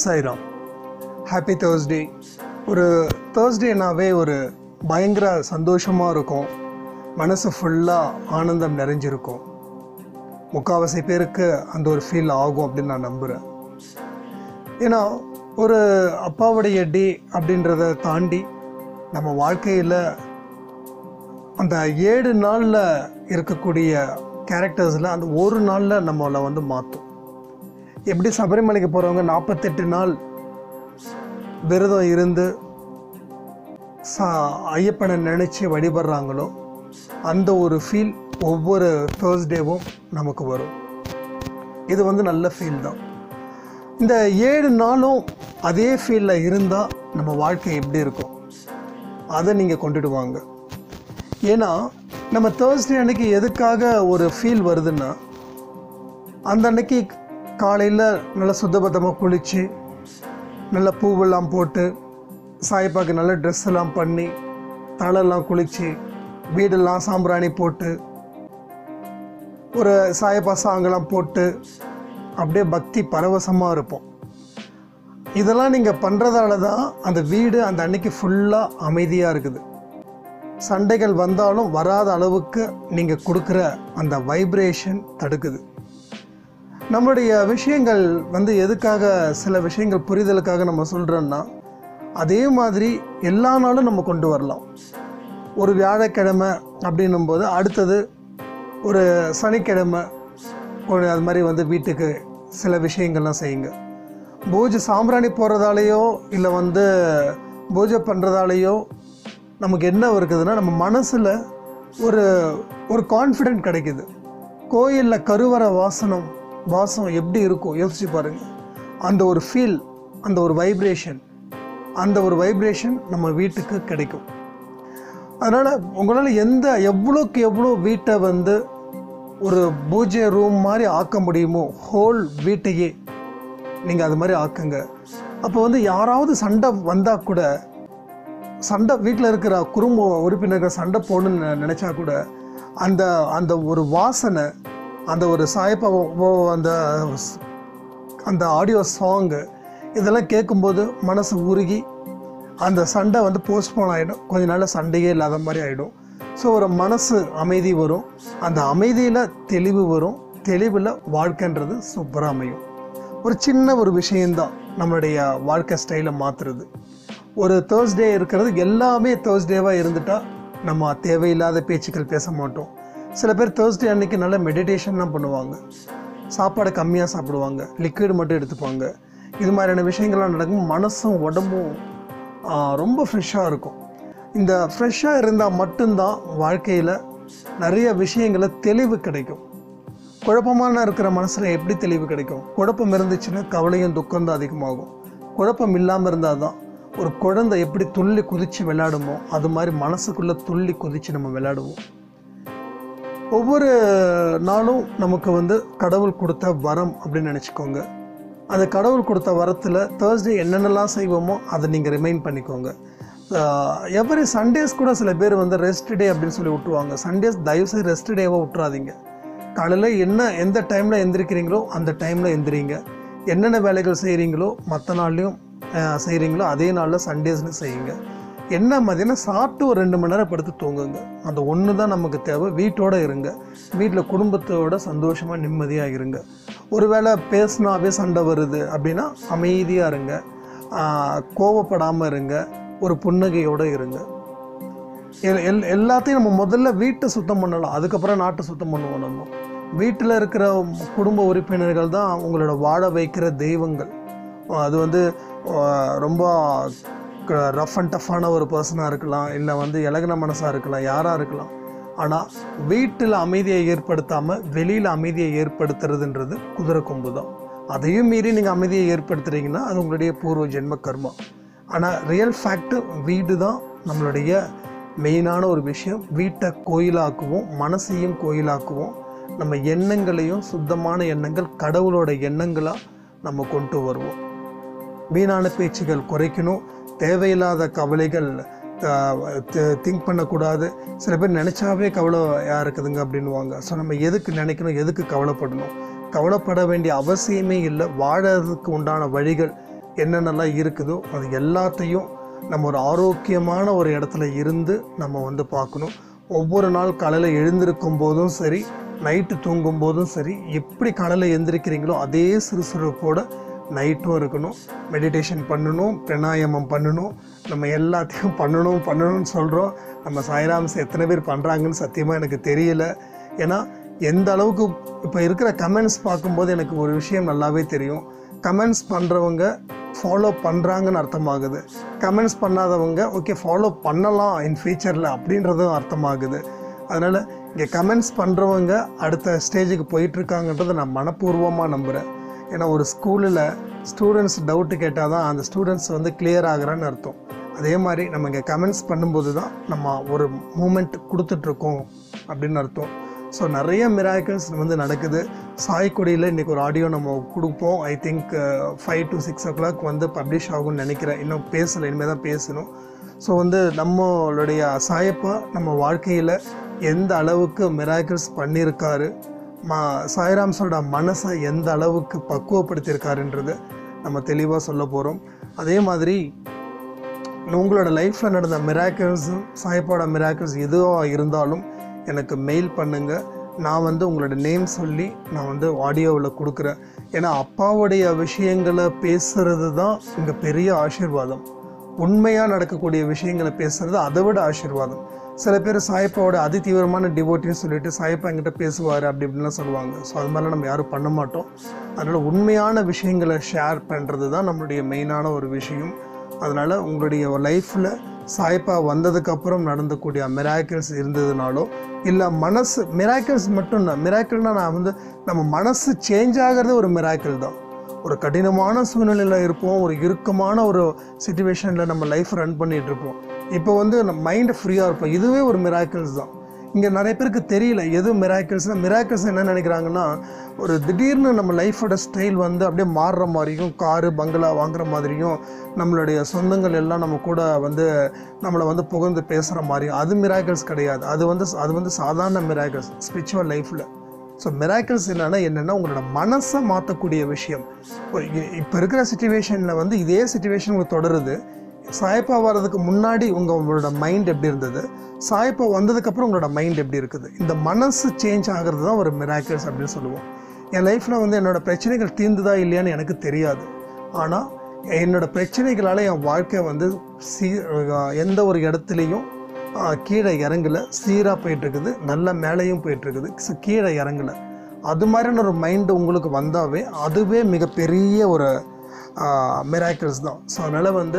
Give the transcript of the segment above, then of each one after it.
Sairam. Happy Thursday. ஒரு தேர்ஸ்டேனாவே ஒரு பயங்கர சந்தோஷமாக இருக்கும். மனசு ஃபுல்லாக ஆனந்தம் நிறைஞ்சிருக்கும். முக்கால்வாசி பேருக்கு அந்த ஒரு ஃபீல் ஆகும் அப்படின்னு நான் நம்புகிறேன். ஏன்னா ஒரு அப்பாவுடைய டே அப்படின்றத தாண்டி நம்ம வாழ்க்கையில் அந்த 7 நாளில் இருக்கக்கூடிய கேரக்டர்ஸில் அந்த ஒரு நாளில் நம்மளை வந்து மாற்றும். எப்படி சபரிமலைக்கு போகிறவங்க 48 நாள் விரதம் இருந்து ஐயப்பனை நினச்சி வழிபடுறாங்களோ அந்த ஒரு ஃபீல் ஒவ்வொரு தேர்ஸ்டேவும் நமக்கு வரும். இது வந்து நல்ல ஃபீல் தான். இந்த 7 நாளும் அதே ஃபீலில் இருந்தால் நம்ம வாழ்க்கை எப்படி இருக்கும் அதை நீங்கள் கொண்டுடுவாங்க. ஏன்னா நம்ம தேர்ஸ்டே அன்னைக்கு எதுக்காக ஒரு ஃபீல் வருதுன்னா, அந்த அன்னைக்கு காலையில் நல்லா சுத்தபத்தமாக குளித்து நல்லா பூவெல்லாம் போட்டு சாயப்பாக்கு நல்ல ட்ரெஸ் எல்லாம் பண்ணி தலையெல்லாம் குளித்து வீடெல்லாம் சாம்பிராணி போட்டு ஒரு சாயப்பா சாங்கெல்லாம் போட்டு அப்படியே பக்தி பரவசமாக இருப்போம். இதெல்லாம் நீங்கள் பண்ணுறதால தான் அந்த வீடு அந்த அன்னைக்கு ஃபுல்லாக அமைதியாக இருக்குது. சண்டைகள் வந்தாலும் வராத அளவுக்கு நீங்கள் கொடுக்குற அந்த வைப்ரேஷன் தடுக்குது. நம்மளுடைய விஷயங்கள் வந்து எதுக்காக, சில விஷயங்கள் புரிதலுக்காக நம்ம சொல்கிறோன்னா, அதே மாதிரி எல்லா நாளும் நம்ம கொண்டு வரலாம். ஒரு வியாழக்கிழமை அப்படின்னும் போது அடுத்தது ஒரு சனிக்கிழமை அது மாதிரி வந்து வீட்டுக்கு சில விஷயங்கள்லாம் செய்யுங்க. பூஜை சாம்பிராணி போடுறதாலேயோ இல்லை வந்து பூஜை பண்ணுறதாலேயோ நமக்கு என்ன இருக்குதுன்னா, நம்ம மனசில் ஒரு கான்ஃபிடென்ட் கிடைக்குது. கோயிலில் கருவற வாசம் எப்படி இருக்கும் யோசிச்சு பாருங்கள். அந்த ஒரு ஃபீல், அந்த ஒரு வைப்ரேஷன் நம்ம வீட்டுக்கு கிடைக்கும். அதனால் உங்களால் எவ்வளோக்கு எவ்வளோ வீட்டை வந்து ஒரு பூஜை ரூம் மாதிரி ஆக்க முடியுமோ ஹோல் வீட்டையே நீங்கள் அது மாதிரி ஆக்குங்க. அப்போ வந்து யாராவது சண்டை வந்தால் கூட, வீட்டில் இருக்கிற குடும்ப உறுப்பினர்கள் சண்டை போடணுன்னு நினச்சா கூட அந்த ஒரு வாசனை, அந்த ஒரு சாயப்பா அந்த ஆடியோ சாங்கு இதெல்லாம் கேட்கும்போது மனசு உருகி அந்த சண்டை வந்து போஸ்ட்போன் ஆகிடும். கொஞ்ச நாள் சண்டையே இல்லாத மாதிரி ஆகிடும். ஸோ ஒரு மனசு அமைதி வரும். அந்த அமைதியில் தெளிவு வரும். தெளிவில் வாழ்க்கைன்றது சூப்பராக அமையும். ஒரு சின்ன ஒரு விஷயந்தான் நம்மளுடைய வாழ்க்கை ஸ்டைலை மாற்றுறது. ஒரு தேர்ஸ்டே இருக்கிறது எல்லாமே தேர்ஸ்டேவாக இருந்துட்டால் நம்ம தேவையில்லாத பேச்சுக்கள் பேச மாட்டோம். சில பேர் தேர்ஸ்டே அன்றைக்கி நல்லா மெடிடேஷன்லாம் பண்ணுவாங்க, சாப்பாடை கம்மியாக சாப்பிடுவாங்க, லிக்விட் மட்டும் எடுத்துப்பாங்க. இது மாதிரியான விஷயங்கள்லாம் நடக்கும். மனசும் உடம்பும் ரொம்ப ஃப்ரெஷ்ஷாக இருக்கும். இந்த ஃப்ரெஷ்ஷாக இருந்தால் மட்டும்தான் வாழ்க்கையில் நிறைய விஷயங்களை தெளிவு கிடைக்கும். குழப்பமான இருக்கிற மனசில் எப்படி தெளிவு கிடைக்கும்? குழப்பம் இருந்துச்சுன்னா கவலையும் துக்கம்தான் அதிகமாகும். குழப்பம் இல்லாமல் இருந்தால் தான் ஒரு குழந்தை எப்படி துள்ளி குதித்து விளையாடுமோ அது மாதிரி மனசுக்குள்ளே துள்ளி குதித்து நம்ம விளையாடுவோம். ஒவ்வொரு நாளும் நமக்கு வந்து கடவுள் கொடுத்த வரம் அப்படின்னு நினச்சிக்கோங்க. அந்த கடவுள் கொடுத்த வரத்தில் தேர்ஸ்டே என்னென்னலாம் செய்வோமோ அதை நீங்கள் ரிமைண்ட் பண்ணிக்கோங்க. எவ்ரி சண்டேஸ் கூட சில பேர் வந்து ரெஸ்ட் டே அப்படின்னு சொல்லி விட்டுருவாங்க. சண்டேஸ் தயவுசெய்து ரெஸ்ட் டேவாக விட்டுறாதீங்க. காலையில் எந்த டைமில் எந்திரிக்கிறீங்களோ அந்த டைமில் எந்திரிங்க. என்னென்ன வேலைகள் செய்கிறீங்களோ மற்ற நாள்லையும் செய்கிறீங்களோ அதே நாளில் சண்டேஸ்லையும் செய்யுங்க. என்ன மதியானம் சாப்பிட்டு ஒரு 2 மணி நேரம் படுத்து தூங்குங்க. அந்த ஒன்று தான் நமக்கு தேவை. வீட்டோடு இருங்க. வீட்டில் குடும்பத்தோட சந்தோஷமாக நிம்மதியாக இருங்க. ஒரு வேளை பேசினாவே சண்டை வருது அப்படின்னா அமைதியாக இருங்க, கோவப்படாமல் இருங்க, ஒரு புன்னகையோடு இருங்க. எல்லாத்தையும் நம்ம முதல்ல வீட்டை சுத்தம் பண்ணலாம், அதுக்கப்புறம் நாட்டை சுத்தம் பண்ணுவோம். நம்ம வீட்டில் இருக்கிற குடும்ப உறுப்பினர்கள் தான் உங்களோட வாழ வைக்கிற தெய்வங்கள். அது வந்து ரொம்ப ரஃப் அண்ட் டஃப்பான ஒரு பர்சனாக இருக்கலாம், இல்லை வந்து இலகுன மனசாக இருக்கலாம், யாராக இருக்கலாம். ஆனால் வீட்டில் அமைதியை ஏற்படுத்தாமல் வெளியில் அமைதியை ஏற்படுத்துறதுன்றது குதிரை கொம்பு தான். அதையும் மீறி நீங்கள் அமைதியை ஏற்படுத்துகிறீங்கன்னா அது உங்களுடைய பூர்வ ஜென்ம கர்மா. ஆனால் ரியல் ஃபேக்ட்டு வீடு தான் நம்மளுடைய மெயினான ஒரு விஷயம். வீட்டை கோயிலாக்குவோம், மனசையும் கோயிலாக்குவோம். நம்ம எண்ணங்களையும் சுத்தமான எண்ணங்கள், கடவுளோட எண்ணங்களாக நம்ம கொண்டு வருவோம். வீணான பேச்சுகள் குறைக்கணும். தேவையில்லாத கவலைகள் திங்க் பண்ணக்கூடாது. சில பேர் நினச்சாவே கவலையாக இருக்குதுங்க அப்படின்வாங்க. ஸோ நம்ம எதுக்கு நினைக்கணும், எதுக்கு கவலைப்படணும்? கவலைப்பட வேண்டிய அவசியமே இல்லை. வாழறதுக்கு உண்டான வழிகள் என்னென்னலாம் இருக்குதோ அது எல்லாத்தையும் நம்ம ஒரு ஆரோக்கியமான ஒரு இடத்துல இருந்து நம்ம வந்து பார்க்கணும். ஒவ்வொரு நாள் காலையில் எழுந்திருக்கும் போதும் சரி, நைட்டு தூங்கும் போதும் சரி, எப்படி காலையில் எழுந்திருக்கிறீங்களோ அதே சுறுசுறுப்போடு நைட்டும் இருக்கணும். மெடிடேஷன் பண்ணணும், பிராணாயாமம் பண்ணணும், நம்ம எல்லாத்தையும் பண்ணணும்னு சொல்கிறோம். நம்ம சாய்ராம்ஸ் எத்தனை பேர் பண்ணுறாங்கன்னு சத்தியமாக எனக்கு தெரியல. ஏன்னா எந்த அளவுக்கு இப்போ இருக்கிற கமெண்ட்ஸ் பார்க்கும்போது எனக்கு ஒரு விஷயம் நல்லாவே தெரியும். கமெண்ட்ஸ் பண்ணுறவங்க ஃபாலோ பண்ணுறாங்கன்னு அர்த்தமாகுது. கமெண்ட்ஸ் பண்ணாதவங்க ஓகே ஃபாலோ பண்ணலாம் இன் ஃபியூச்சரில் அப்படின்றதும் அர்த்தமாகுது. அதனால் இங்கே கமெண்ட்ஸ் பண்ணுறவங்க அடுத்த ஸ்டேஜுக்கு போயிட்டுருக்காங்கன்றதை நான் மனப்பூர்வமாக நம்புகிறேன். ஏன்னா ஒரு ஸ்கூலில் ஸ்டூடெண்ட்ஸ் டவுட்டு கேட்டால் தான் அந்த ஸ்டூடெண்ட்ஸ் வந்து கிளியர் ஆகிறான்னு அர்த்தம். அதே மாதிரி நம்ம இங்கே கமெண்ட்ஸ் பண்ணும்போது தான் நம்ம ஒரு மூமெண்ட் கொடுத்துட்ருக்கோம் அப்படின்னு அர்த்தம். ஸோ நிறைய மிராக்கிள்ஸ் வந்து நடக்குது. சாய்க்குடியில் இன்றைக்கி ஒரு ஆடியோ நம்ம கொடுப்போம். ஐ திங்க் 5 to 6 o'clock வந்து பப்ளிஷ் ஆகும்னு நினைக்கிறேன். இன்னும் பேசலை, இனிமேல் தான் பேசணும். ஸோ வந்து நம்மளுடைய சாயப்பா நம்ம வாழ்க்கையில் எந்த அளவுக்கு மிராக்கிள்ஸ் பண்ணியிருக்காரு, சாய்ராம்ஸோட மனசை எந்த அளவுக்கு பக்குவப்படுத்தியிருக்காருன்றது நம்ம தெளிவாக சொல்ல போகிறோம். அதே மாதிரி உங்களோட லைஃப்பில் நடந்த மிராக்கிள்ஸும் சாயப்பாவோட மிராக்கிள்ஸ் எதுவாக இருந்தாலும் எனக்கு மெயில் பண்ணுங்கள். நான் வந்து உங்களோட நேம் சொல்லி நான் வந்து ஆடியோவில் கொடுக்குறேன். ஏன்னா அப்பாவுடைய விஷயங்களை பேசுகிறது தான் இங்கே பெரிய ஆசீர்வாதம். உண்மையாக நடக்கக்கூடிய விஷயங்களை பேசுகிறது அதை விட ஆசீர்வாதம். சில பேர் சாயப்பாவோட அதி தீவிரமான டிவோட்டின்னு சொல்லிட்டு சாயப்பா என்கிட்ட பேசுவார் அப்படி இப்படின்லாம் சொல்லுவாங்க. ஸோ அது மாதிரிலாம் நம்ம யாரும் பண்ண மாட்டோம். அதனால் உண்மையான விஷயங்களை ஷேர் பண்ணுறது தான் நம்மளுடைய மெயினான ஒரு விஷயம். அதனால் உங்களுடைய லைஃப்பில் சாயப்பா வந்ததுக்கப்புறம் நடந்தக்கூடிய மிராக்கிள்ஸ் இருந்ததுனாலோ இல்லை மனசு மிராக்கிள்ஸ் மட்டும் இல்லை, மிராக்கிள்னால் நான் வந்து நம்ம மனசு சேஞ்ச் ஆகிறது ஒரு மிராக்கிள் தான். ஒரு கடினமான சூழ்நிலையில் இருப்போம், ஒரு இறுக்கமான ஒரு சிச்சுவேஷனில் நம்ம லைஃப் ரன் பண்ணிகிட்ருப்போம். இப்போ வந்து நம்ம மைண்டு ஃப்ரீயாக இருப்போம். இதுவே ஒரு மிராக்கிள்ஸ் தான். இங்கே நிறைய பேருக்கு தெரியல எது மிராக்கிள்ஸ்னால். மிராக்கிள்ஸ் என்ன நினைக்கிறாங்கன்னா, ஒரு திடீர்னு நம்ம லைஃபோட ஸ்டைல் வந்து அப்படியே மாறுற மாதிரியும், காரு பங்களா வாங்குகிற மாதிரியும், நம்மளுடைய சொந்தங்கள் எல்லாம் நம்ம கூட வந்து நம்மளை வந்து புகழ்ந்து பேசுகிற மாதிரியும், அது மிராக்கிள்ஸ் கிடையாது. அது வந்து சாதாரண மிராக்கிள்ஸ் ஸ்பிரிச்சுவல் லைஃப்பில். ஸோ மிராக்கிள்ஸ் என்னென்னா உங்களோட மனசை மாற்றக்கூடிய விஷயம். இப்போ இருக்கிற சிச்சுவேஷனில் வந்து இதே சிச்சுவேஷன் உங்களுக்கு தொடருது. சாயப்பா வர்றதுக்கு முன்னாடி உங்களோட மைண்ட் எப்படி இருந்தது, சாயப்பா வந்ததுக்கப்புறம் உங்களோட மைண்ட் எப்படி இருக்குது, இந்த மனசு சேஞ்ச் ஆகிறது தான் ஒரு மிராக்கிள்ஸ் அப்படின்னு சொல்லுவோம். என் லைஃப்பில் வந்து என்னோடய பிரச்சனைகள் தீர்ந்துதா இல்லையான்னு எனக்கு தெரியாது. ஆனால் என்னோடய பிரச்சனைகளால் என் வாழ்க்கை வந்து எந்த ஒரு இடத்துலையும் கீழே இறங்கலை, சீராக போயிட்டுருக்குது, நல்ல மேலேயும் போயிட்டுருக்குது. ஸோ கீழே இறங்கலை. அது மாதிரியான ஒரு மைண்டு உங்களுக்கு வந்தாவே அதுவே மிகப்பெரிய ஒரு மிராக்கிள்ஸ் தான். ஸோ அதனால் வந்து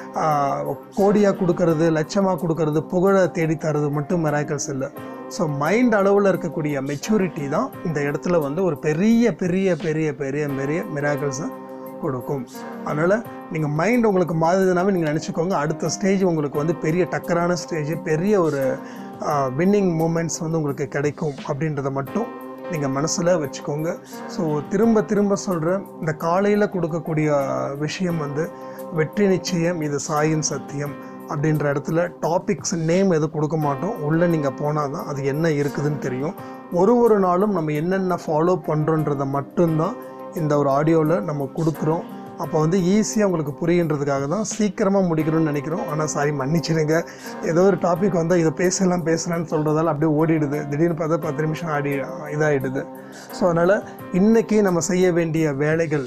கோடியாக கொடுக்கறது, லட்சமாக கொடுக்கறது, புகழை தேடித்தரது மட்டும் மிராக்கிள்ஸ் இல்லை. ஸோ மைண்ட் அளவில் இருக்கக்கூடிய மெச்சூரிட்டி தான் இந்த இடத்துல வந்து ஒரு பெரிய பெரிய பெரிய பெரிய பெரிய மிராக்கிள்ஸை கொடுக்கும். அதனால் நீங்கள் மைண்ட் உங்களுக்கு மாறுதுனாவே நீங்கள் நினச்சிக்கோங்க, அடுத்த ஸ்டேஜ் உங்களுக்கு வந்து பெரிய டக்கரான ஸ்டேஜ், பெரிய ஒரு வின்னிங் மூமெண்ட்ஸ் வந்து உங்களுக்கு கிடைக்கும் அப்படின்றத மட்டும் நீங்கள் மனசில் வச்சுக்கோங்க. ஸோ திரும்ப திரும்ப சொல்கிறேன், இந்த காலையில் கொடுக்கக்கூடிய விஷயம் வந்து வெற்றி நிச்சயம், இது சாயின் சத்தியம் அப்படின்ற இடத்துல டாபிக்ஸ் நேம் எதுவும் கொடுக்க மாட்டோம். உள்ளே நீங்கள் போனால் தான் அது என்ன இருக்குதுன்னு தெரியும். ஒரு நாளும் நம்ம என்னென்ன ஃபாலோ பண்ணுறோன்றதை மட்டும்தான் இந்த ஒரு ஆடியோவில் நம்ம கொடுக்குறோம். அப்போ வந்து ஈஸியாக உங்களுக்கு புரியுன்றதுக்காக தான் சீக்கிரமாக முடிக்கணும்னு நினைக்கிறோம். ஆனால் சாரி மன்னிச்சிடுங்க, ஏதோ ஒரு டாபிக் வந்தால் இதை பேசலான்னு சொல்கிறதால அப்படியே ஓடிடுது. திடீர்னு பார்த்தா 10 நிமிஷம் இதாகிடுது. ஸோ அதனால் இன்றைக்கி நம்ம செய்ய வேண்டிய வேலைகள்,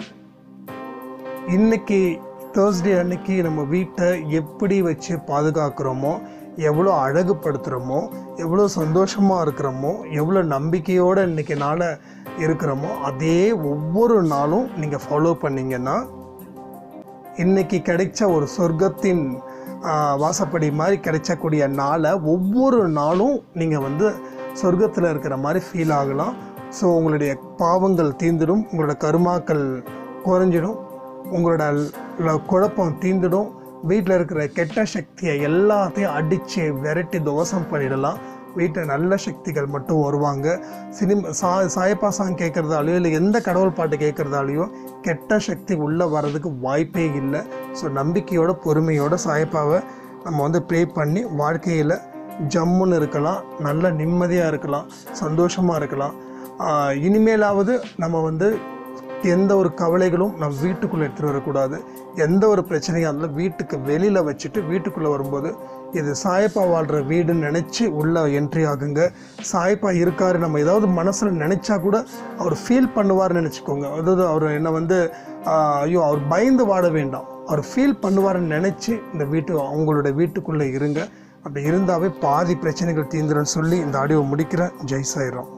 இன்றைக்கி தேர்ஸ்டே அன்னைக்கு நம்ம வீட்டை எப்படி வச்சு பாதுகாக்கிறோமோ, எவ்வளோ அழகுபடுத்துகிறோமோ, எவ்வளோ சந்தோஷமாக இருக்கிறோமோ, எவ்வளோ நம்பிக்கையோடு இன்றைக்கி நாளை இருக்கிறோமோ, அதே ஒவ்வொரு நாளும் நீங்கள் ஃபாலோ பண்ணிங்கன்னா இன்றைக்கி கிடைச்ச ஒரு சொர்க்கத்தின் வாசப்படி மாதிரி கிடைச்சக்கூடிய நாளை ஒவ்வொரு நாளும் நீங்கள் வந்து சொர்க்கத்தில் இருக்கிற மாதிரி ஃபீல் ஆகலாம். ஸோ உங்களுடைய பாவங்கள் தீர்ந்துடும், உங்களோட கருமாக்கள் குறைஞ்சிடும், உங்களோட குழப்பம் தீர்ந்துடும், வீட்டில் இருக்கிற கெட்ட சக்தியை எல்லாத்தையும் அடித்து விரட்டி தோசம் பண்ணிடலாம். வீட்டில் நல்ல சக்திகள் மட்டும் வருவாங்க. சாயப்பா சாங் கேட்குறதாலையோ இல்லை எந்த கடவுள் பாட்டு கேட்குறதாலையோ கெட்ட சக்தி உள்ளே வர்றதுக்கு வாய்ப்பே இல்லை. ஸோ நம்பிக்கையோட பொறுமையோட சாயப்பாவை நம்ம வந்து ப்ரே பண்ணி வாழ்க்கையில் ஜம்முன்னு இருக்கலாம், நல்ல நிம்மதியாக இருக்கலாம், சந்தோஷமாக இருக்கலாம். இனிமேலாவது நம்ம வந்து எந்த ஒரு கவலைகளும் நம்ம வீட்டுக்குள்ளே எடுத்துகிட்டு வரக்கூடாது. எந்த ஒரு பிரச்சனையாக இருந்தாலும் வீட்டுக்கு வெளியில் வச்சுட்டு வீட்டுக்குள்ளே வரும்போது இது சாயப்பா வாழ்கிற வீடுன்னு நினச்சி உள்ளே என்ட்ரி ஆகுங்க. சாயப்பா இருக்கார் நம்ம ஏதாவது மனசில் நினச்சா கூட அவர் ஃபீல் பண்ணுவார்னு நினச்சிக்கோங்க. அதாவது அவர் என்னை வந்து ஐயோ அவர் பயந்து வாட வேண்டாம், அவர் ஃபீல் பண்ணுவார்னு நினச்சி இந்த அவங்களோட வீட்டுக்குள்ளே இருங்க. அப்படி இருந்தாவே பாதி பிரச்சனைகள் தீந்துருன்னு சொல்லி இந்த ஆடியோவை முடிக்கிறேன். ஜெய் சாய்ராம்.